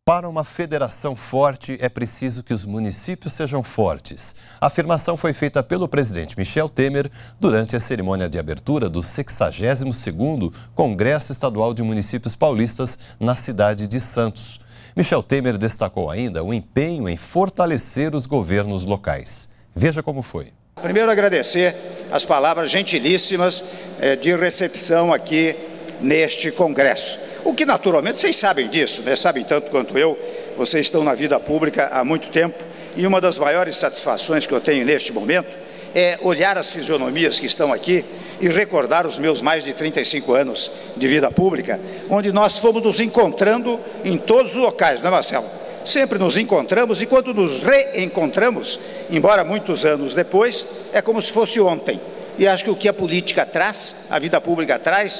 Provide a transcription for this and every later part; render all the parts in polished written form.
Para uma federação forte, é preciso que os municípios sejam fortes. A afirmação foi feita pelo presidente Michel Temer durante a cerimônia de abertura do 62º Congresso Estadual de Municípios Paulistas na cidade de Santos. Michel Temer destacou ainda o empenho em fortalecer os governos locais. Veja como foi. Primeiro, agradecer as palavras gentilíssimas de recepção aqui neste congresso. O que, naturalmente, vocês sabem disso, né? Sabem tanto quanto eu, vocês estão na vida pública há muito tempo, e uma das maiores satisfações que eu tenho neste momento é olhar as fisionomias que estão aqui e recordar os meus mais de 35 anos de vida pública, onde nós fomos nos encontrando em todos os locais, não é, Marcelo? Sempre nos encontramos, e quando nos reencontramos, embora muitos anos depois, é como se fosse ontem. E acho que o que a política traz, a vida pública traz,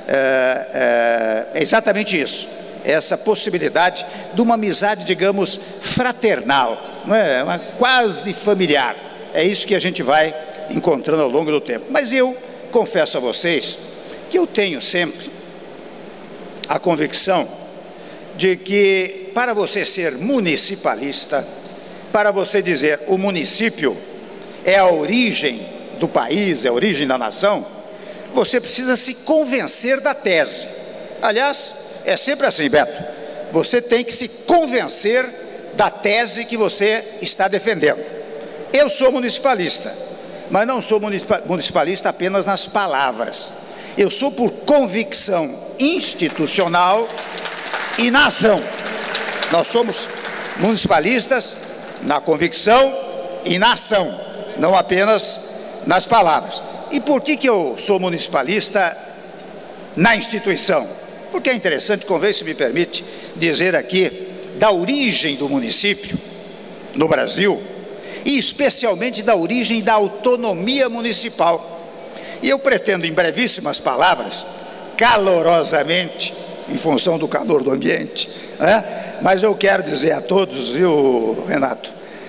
é exatamente isso, essa possibilidade de uma amizade, digamos, fraternal, não é? Uma quase familiar. É isso que a gente vai encontrando ao longo do tempo. Mas eu confesso a vocês que eu tenho sempre a convicção de que, para você ser municipalista, para você dizer o município é a origem do país, é a origem da nação, você precisa se convencer da tese. Aliás, é sempre assim, Beto. Você tem que se convencer da tese que você está defendendo. Eu sou municipalista, mas não sou municipalista apenas nas palavras. Eu sou por convicção institucional e na ação. Nós somos municipalistas na convicção e na ação, não apenas nas palavras. E por que eu sou municipalista na instituição? Porque é interessante, convém, se me permite, dizer aqui da origem do município no Brasil, e especialmente da origem da autonomia municipal. E eu pretendo, em brevíssimas palavras, calorosamente, em função do calor do ambiente, né? Mas eu quero dizer a todos, viu, Renato,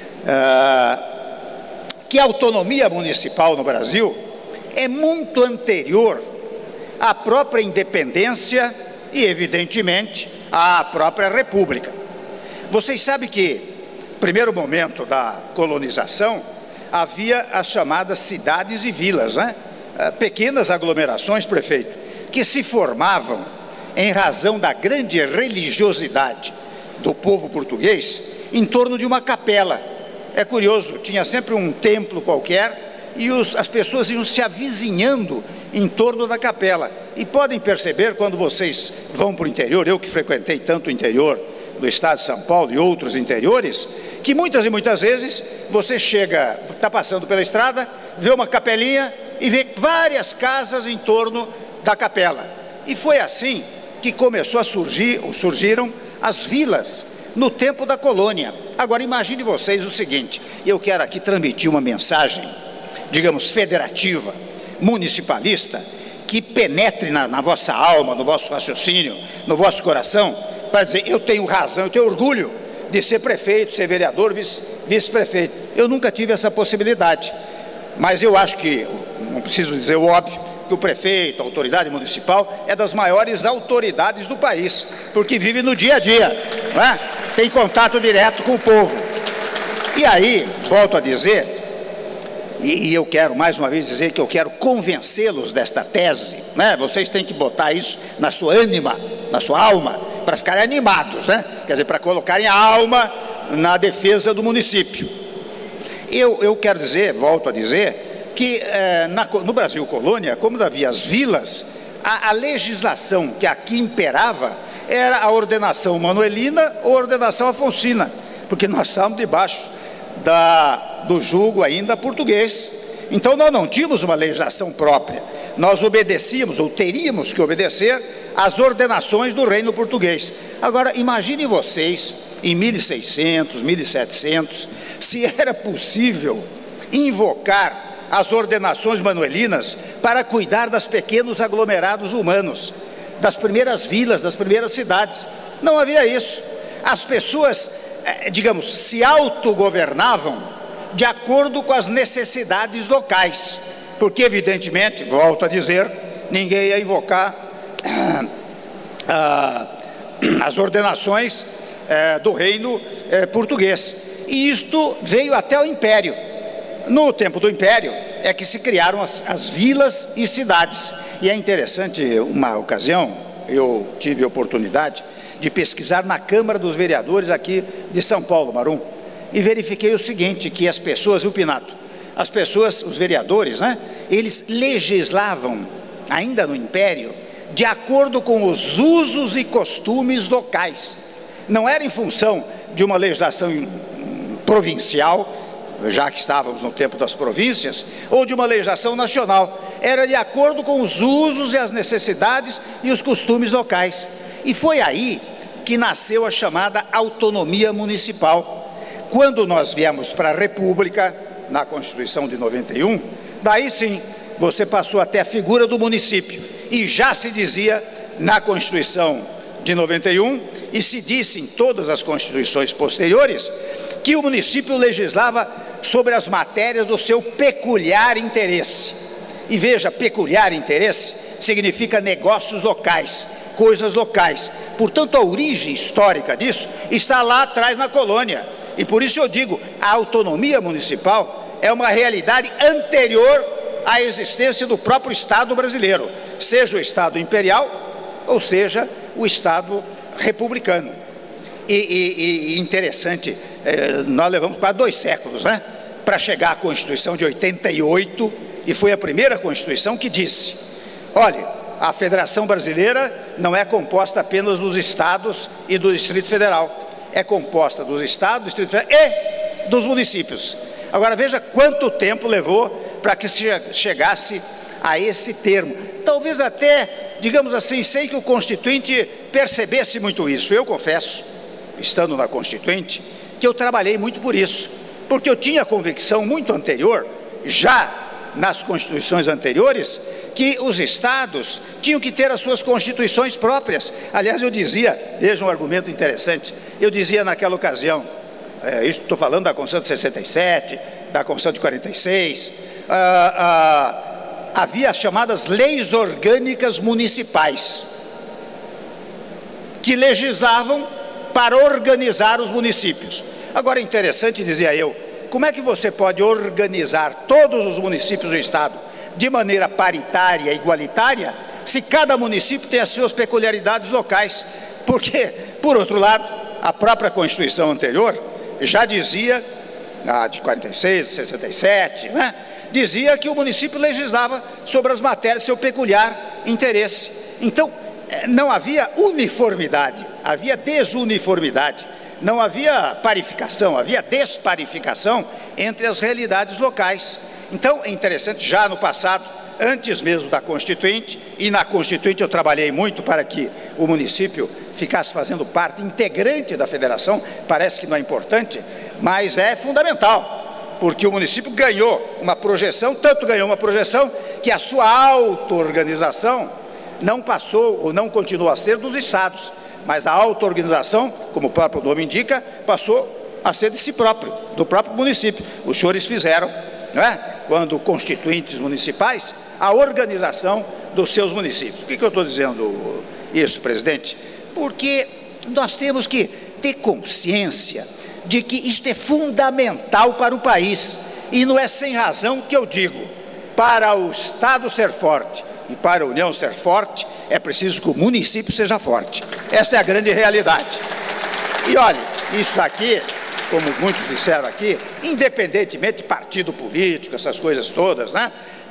que a autonomia municipal no Brasil é muito anterior à própria independência e, evidentemente, à própria república. Vocês sabem que, no primeiro momento da colonização, havia as chamadas cidades e vilas, né? Pequenas aglomerações, prefeito, que se formavam em razão da grande religiosidade do povo português em torno de uma capela. É curioso, tinha sempre um templo qualquer e as pessoas iam se avizinhando em torno da capela. E podem perceber, quando vocês vão para o interior, eu que frequentei tanto o interior do estado de São Paulo e outros interiores, que muitas e muitas vezes você chega, está passando pela estrada, vê uma capelinha e vê várias casas em torno da capela. E foi assim que começou a surgiram as vilas no tempo da colônia. Agora imagine vocês o seguinte, eu quero aqui transmitir uma mensagem, digamos, federativa, municipalista, que penetre na vossa alma, no vosso raciocínio, no vosso coração, para dizer, eu tenho razão, eu tenho orgulho de ser prefeito, ser vereador, vice-prefeito. Eu nunca tive essa possibilidade, mas eu acho que, não preciso dizer o óbvio, que o prefeito, a autoridade municipal, é das maiores autoridades do país, porque vive no dia a dia, não é? Tem contato direto com o povo. E aí, volto a dizer, e eu quero mais uma vez dizer que eu quero convencê-los desta tese, né? Vocês têm que botar isso na sua ânima, na sua alma, para ficarem animados, né? Quer dizer, para colocarem a alma na defesa do município. Eu quero dizer, volto a dizer, que no Brasil colônia, como havia as vilas, a legislação que aqui imperava era a ordenação manuelina ou a ordenação afonsina, porque nós estávamos debaixo do jugo ainda português. Então nós não tínhamos uma legislação própria, nós obedecíamos, ou teríamos que obedecer, às ordenações do reino português. Agora imaginem vocês, em 1600, 1700, se era possível invocar as ordenações manuelinas para cuidar dos pequenos aglomerados humanos, das primeiras vilas, das primeiras cidades. Não havia isso. As pessoas, digamos, se autogovernavam de acordo com as necessidades locais, porque evidentemente, volto a dizer, ninguém ia invocar as ordenações do reino português. E isto veio até o Império. No tempo do Império é que se criaram as vilas e cidades. E é interessante, uma ocasião, eu tive a oportunidade de pesquisar na Câmara dos Vereadores aqui de São Paulo, Marum, e verifiquei o seguinte, que as pessoas, viu, Pinato? As pessoas, os vereadores, né? Eles legislavam, ainda no Império, de acordo com os usos e costumes locais. Não era em função de uma legislação provincial, já que estávamos no tempo das províncias, ou de uma legislação nacional. Era de acordo com os usos e as necessidades e os costumes locais. E foi aí que nasceu a chamada autonomia municipal. Quando nós viemos para a República, na Constituição de 91, daí sim, você passou até a figura do município. E já se dizia na Constituição de 91, e se disse em todas as constituições posteriores, que o município legislava sobre as matérias do seu peculiar interesse. E veja, peculiar interesse significa negócios locais, coisas locais. Portanto, a origem histórica disso está lá atrás na colônia. E por isso eu digo, a autonomia municipal é uma realidade anterior à existência do próprio Estado brasileiro, seja o Estado imperial ou seja o Estado republicano. E interessante, nós levamos quase 2 séculos, né, para chegar à Constituição de 88, e foi a primeira Constituição que disse, olha, a Federação Brasileira não é composta apenas dos estados e do Distrito Federal, é composta dos estados, do Distrito Federal e dos municípios. Agora veja quanto tempo levou para que se chegasse a esse termo. Talvez até, digamos assim, sem que o Constituinte percebesse muito isso. Eu confesso, estando na Constituinte, que eu trabalhei muito por isso, porque eu tinha a convicção muito anterior, já nas constituições anteriores, que os estados tinham que ter as suas constituições próprias. Aliás, eu dizia, veja um argumento interessante, eu dizia naquela ocasião, isso estou falando da Constituição de 67, da Constituição de 46, havia as chamadas leis orgânicas municipais, que legislavam para organizar os municípios. Agora, interessante, dizia eu, como é que você pode organizar todos os municípios do Estado de maneira paritária, igualitária, se cada município tem as suas peculiaridades locais? Porque, por outro lado, a própria Constituição anterior já dizia, a de 46, 67, né, dizia que o município legislava sobre as matérias de seu peculiar interesse. Então, não havia uniformidade, havia desuniformidade. Não havia parificação, havia desparificação entre as realidades locais. Então, é interessante, já no passado, antes mesmo da Constituinte, e na Constituinte eu trabalhei muito para que o município ficasse fazendo parte integrante da federação, parece que não é importante, mas é fundamental, porque o município ganhou uma projeção, tanto ganhou uma projeção, que a sua auto-organização não passou ou não continuou a ser dos estados, mas a auto-organização, como o próprio nome indica, passou a ser de si próprio, do próprio município. Os senhores fizeram, não é? Quando constituintes municipais, a organização dos seus municípios. Por que eu estou dizendo isso, presidente? Porque nós temos que ter consciência de que isto é fundamental para o país, e não é sem razão que eu digo, para o Estado ser forte e para a União ser forte, é preciso que o município seja forte. Essa é a grande realidade. E olha, isso aqui, como muitos disseram aqui, independentemente de partido político, essas coisas todas, né,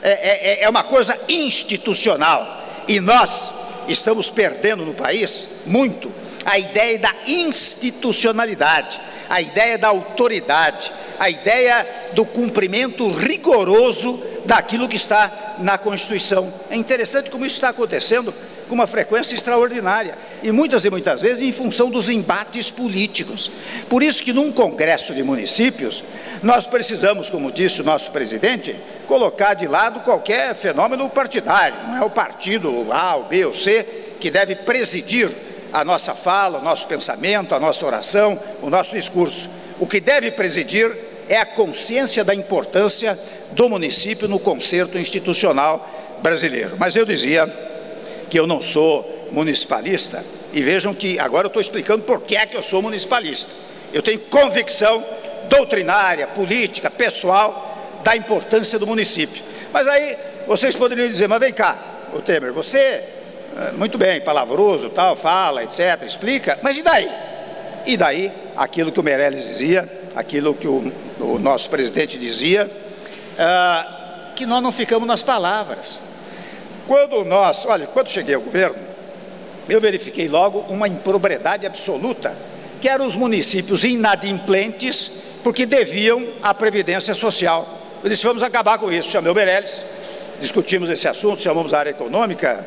é uma coisa institucional. E nós estamos perdendo no país muito a ideia da institucionalidade, a ideia da autoridade, a ideia do cumprimento rigoroso daquilo que está na Constituição. É interessante como isso está acontecendo com uma frequência extraordinária, e muitas vezes em função dos embates políticos. Por isso que num congresso de municípios, nós precisamos, como disse o nosso presidente, colocar de lado qualquer fenômeno partidário. Não é o partido A, o B ou C que deve presidir a nossa fala, o nosso pensamento, a nossa oração, o nosso discurso. O que deve presidir é a consciência da importância do município no concerto institucional brasileiro. Mas eu dizia que eu não sou municipalista, E vejam que agora eu estou explicando por que é que eu sou municipalista. Eu tenho convicção doutrinária, política, pessoal, da importância do município. Mas aí vocês poderiam dizer, mas vem cá, ô Temer, você, muito bem, palavroso, tal, fala, etc., explica, mas e daí? E daí, aquilo que o Meirelles dizia, aquilo que o nosso presidente dizia, que nós não ficamos nas palavras. Quando cheguei ao governo, eu verifiquei logo uma improbidade absoluta, que eram os municípios inadimplentes, porque deviam à Previdência Social. Eu disse, vamos acabar com isso. Chamei o Meirelles, discutimos esse assunto, chamamos a área econômica,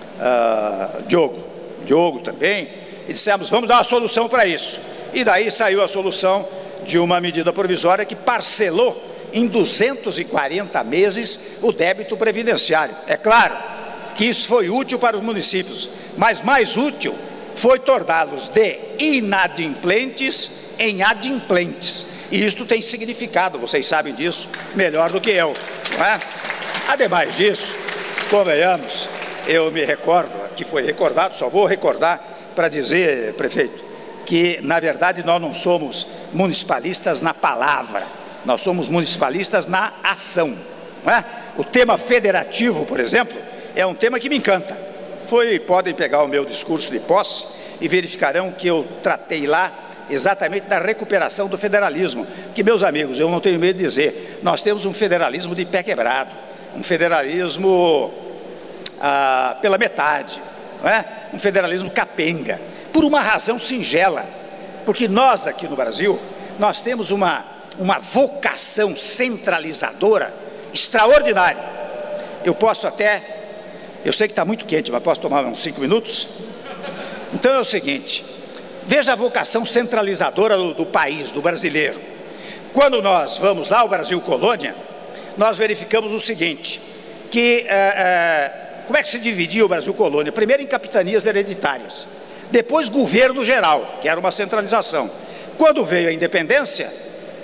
Diogo também, e dissemos, vamos dar uma solução para isso. E daí saiu a solução de uma medida provisória que parcelou em 240 meses o débito previdenciário. É claro que isso foi útil para os municípios, mas mais útil foi torná-los de inadimplentes em adimplentes. E isto tem significado, vocês sabem disso melhor do que eu, não é? Ademais disso, convenhamos, eu me recordo, que foi recordado, só vou recordar para dizer, prefeito, que na verdade nós não somos municipalistas na palavra, nós somos municipalistas na ação, não é? O tema federativo, por exemplo, é um tema que me encanta. Podem pegar o meu discurso de posse e verificarão que eu tratei lá exatamente da recuperação do federalismo. Que, meus amigos, eu não tenho medo de dizer, nós temos um federalismo de pé quebrado, um federalismo pela metade, não é? Um federalismo capenga, por uma razão singela, porque nós aqui no Brasil, nós temos uma vocação centralizadora extraordinária. Eu sei que está muito quente, mas posso tomar uns 5 minutos? Então é o seguinte, veja a vocação centralizadora do país, do brasileiro. Quando nós vamos lá ao Brasil Colônia, nós verificamos o seguinte, que como é que se dividia o Brasil Colônia? Primeiro em capitanias hereditárias, depois governo geral, que era uma centralização. Quando veio a independência,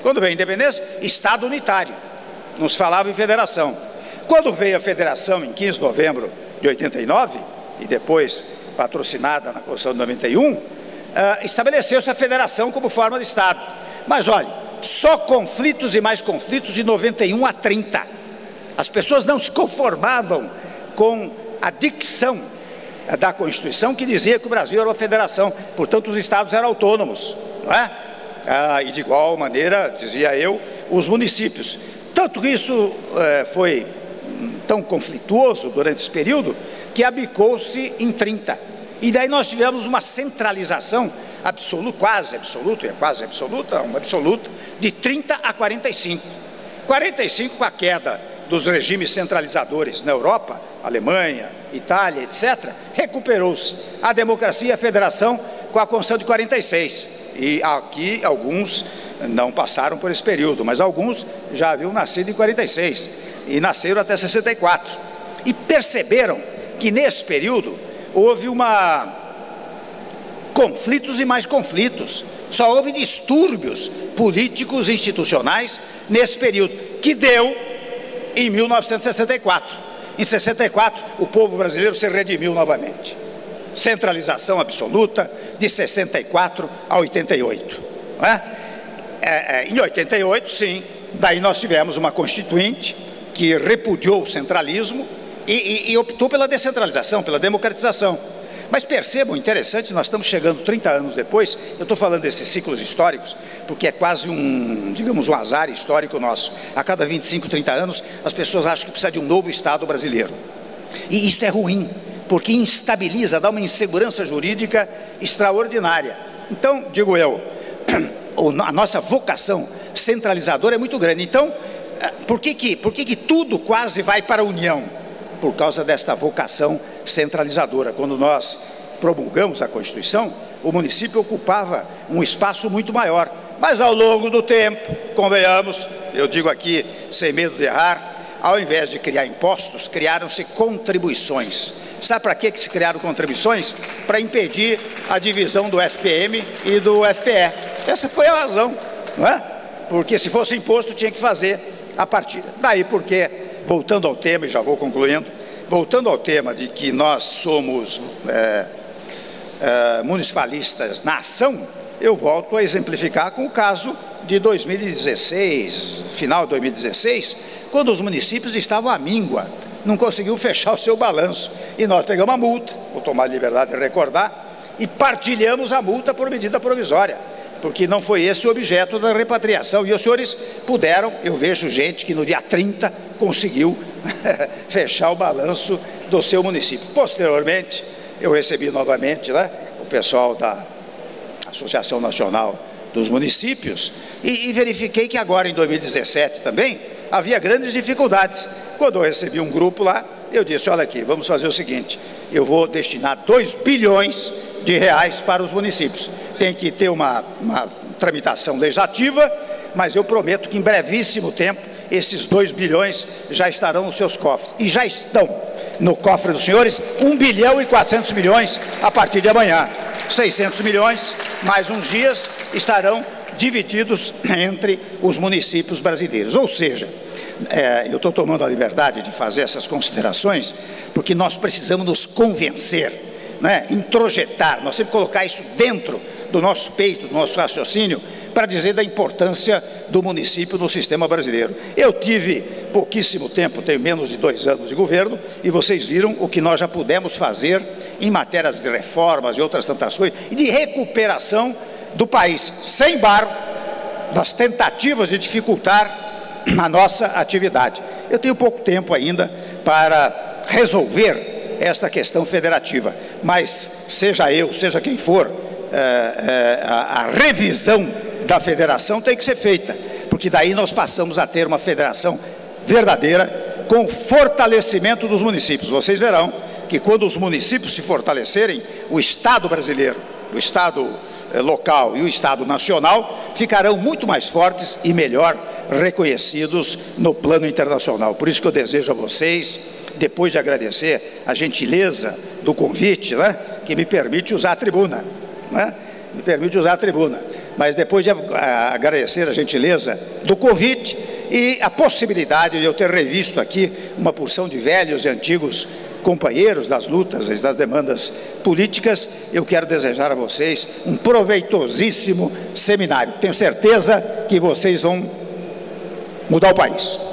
Estado unitário, não se falava em federação. Quando veio a federação em 15 de novembro de 89, e depois patrocinada na Constituição de 91, estabeleceu-se a federação como forma de Estado. Mas olha, só conflitos e mais conflitos de 91 a 30. As pessoas não se conformavam com a dicção da Constituição que dizia que o Brasil era uma federação, portanto os estados eram autônomos, não é? E de igual maneira, dizia eu, os municípios. Tanto que isso foi tão conflituoso durante esse período, que abicou-se em 30. E daí nós tivemos uma centralização absoluta, quase absoluta, uma absoluta, de 30 a 45. 45 com a queda dos regimes centralizadores na Europa, Alemanha, Itália, etc., recuperou-se a democracia e a federação com a Constituição de 46. E aqui alguns não passaram por esse período, mas alguns já haviam nascido em 46 e nasceram até 64. E perceberam que nesse período houve conflitos e mais conflitos. Só houve distúrbios políticos e institucionais nesse período, que deu em 1964. Em 64, o povo brasileiro se redimiu novamente. Centralização absoluta de 64 a 88. Não é? Em 88, sim, daí nós tivemos uma constituinte que repudiou o centralismo e optou pela descentralização, pela democratização. Mas percebam, interessante, nós estamos chegando 30 anos depois, eu estou falando desses ciclos históricos, porque é quase digamos, um azar histórico nosso. A cada 25, 30 anos, as pessoas acham que precisa de um novo Estado brasileiro. E isso é ruim, porque instabiliza, dá uma insegurança jurídica extraordinária. Então, digo eu, a nossa vocação centralizadora é muito grande. Então, por que tudo quase vai para a União? Por causa desta vocação centralizadora. Quando nós promulgamos a Constituição, o município ocupava um espaço muito maior. Mas ao longo do tempo, convenhamos, eu digo aqui sem medo de errar, ao invés de criar impostos, criaram-se contribuições. Sabe para que se criaram contribuições? Para impedir a divisão do FPM e do FPE. Essa foi a razão, não é? Porque se fosse imposto, tinha que fazer a partilha. Daí porque, voltando ao tema, e já vou concluindo, voltando ao tema de que nós somos municipalistas na ação, eu volto a exemplificar com o caso de 2016, final de 2016, quando os municípios estavam à míngua, não conseguiu fechar o seu balanço. E nós pegamos a multa, vou tomar a liberdade de recordar, e partilhamos a multa por medida provisória, porque não foi esse o objeto da repatriação. E os senhores puderam, eu vejo gente que no dia 30 conseguiu fechar o balanço do seu município. Posteriormente, eu recebi novamente, né, o pessoal da Associação Nacional dos Municípios e verifiquei que agora em 2017 também havia grandes dificuldades. Quando eu recebi um grupo lá, eu disse, olha aqui, vamos fazer o seguinte, eu vou destinar 2 bilhões de reais para os municípios. Tem que ter uma tramitação legislativa, mas eu prometo que em brevíssimo tempo esses 2 bilhões já estarão nos seus cofres. E já estão no cofre dos senhores 1 bilhão e 400 milhões a partir de amanhã. 600 milhões, mais uns dias, estarão divididos entre os municípios brasileiros. Ou seja, eu estou tomando a liberdade de fazer essas considerações porque nós precisamos nos convencer, né, introjetar, nós temos que colocar isso dentro do nosso peito, do nosso raciocínio, para dizer da importância do município no sistema brasileiro. Eu tive pouquíssimo tempo, tenho menos de 2 anos de governo, e vocês viram o que nós já pudemos fazer em matérias de reformas e outras tantas coisas, e de recuperação do país, sem barro das tentativas de dificultar a nossa atividade. Eu tenho pouco tempo ainda para resolver esta questão federativa, mas seja eu, seja quem for, a revisão da federação tem que ser feita, porque daí nós passamos a ter uma federação verdadeira com fortalecimento dos municípios. Vocês verão que quando os municípios se fortalecerem, o Estado brasileiro, o Estado local e o Estado nacional ficarão muito mais fortes e melhor reconhecidos no plano internacional. Por isso que eu desejo a vocês, depois de agradecer a gentileza do convite, né, que me permite usar a tribuna, né, mas depois de agradecer a gentileza do convite e a possibilidade de eu ter revisto aqui uma porção de velhos e antigos companheiros das lutas e das demandas políticas, eu quero desejar a vocês um proveitosíssimo seminário. Tenho certeza que vocês vão mudar o país.